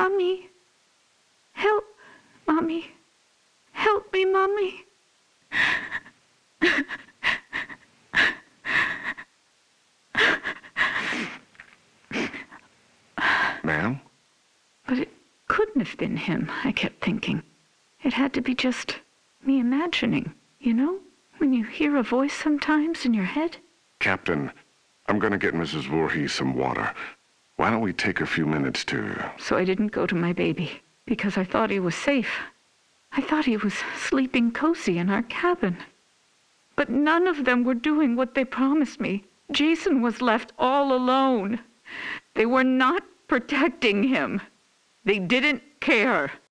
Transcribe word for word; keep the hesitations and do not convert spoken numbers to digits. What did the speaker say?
Mommy. Help, Mommy. Help me, Mommy. Ma'am? But it couldn't have been him, I kept thinking. It had to be just me imagining, you know? When you hear a voice sometimes in your head. Captain, I'm gonna get Missus Voorhees some water. Why don't we take a few minutes to... So I didn't go to my baby, because I thought he was safe. I thought he was sleeping cozy in our cabin. But none of them were doing what they promised me. Jason was left all alone. They were not protecting him. They didn't care.